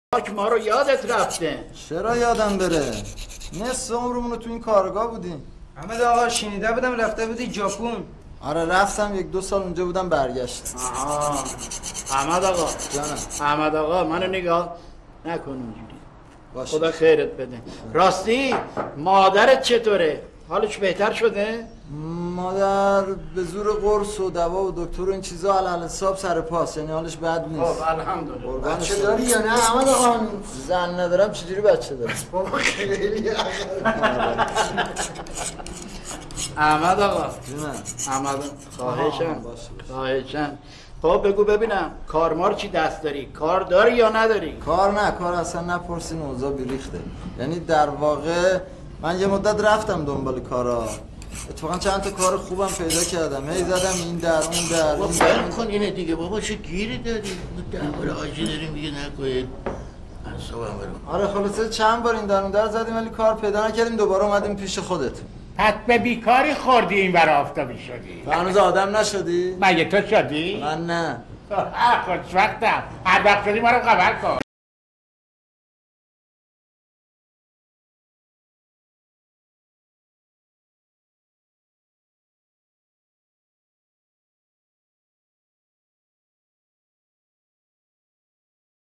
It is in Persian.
ما رو یادت رفته. چرا یادم بره؟ نصف عمرمون رو تو این کارگاه بودیم. احمد آقا شنیده بودم رفته بودی ژاپن. آره رفتم 1-2 سال اونجا بودم برگشت. آها احمد آقا جانم. احمد آقا منو نگاه نکن اونجوری. باشه. خدا خیرت بده. راستی مادرت چطوره؟ حالش بهتر شده؟ مادر به زور قرص و دوا و دکتر و این چیزا علل حساب سر پاس، یعنی حالش بد نیست. خب الحمدلله. بچه داری یا نه احمد آقا هنوز؟ زن ندارم چجوری بچه دارم؟ بابا خیلی احمد آقا جونم. احمد خواهشم باشه. خواهشم. خب بگو ببینم کارمار چی دست داری؟ کار داری یا نداری؟ کار اصلا نپرسین، اوضاع بیریخته. یعنی در واقع من یه مدت رفتم دنبال کارا، اتفاقا چند تا کار خوبم پیدا کردم، هی زدم این در اون در بابا این در فرم کن اینه دیگه بابا، چه گیری داری؟ درباره آجی داریم دیگه نکنید اعصابم برم. آره خلاصه چند بار این در اون در زدیم ولی کار پیدا نکردیم، دوباره اومدیم پیش خودت. پس به بیکاری خوردی این ور آفتابی شدی. تو هنوز آدم نشدی؟ مگه تو شدی؟ من نه. خوشوقتم. هر وقت شدی ما رو خبر کن.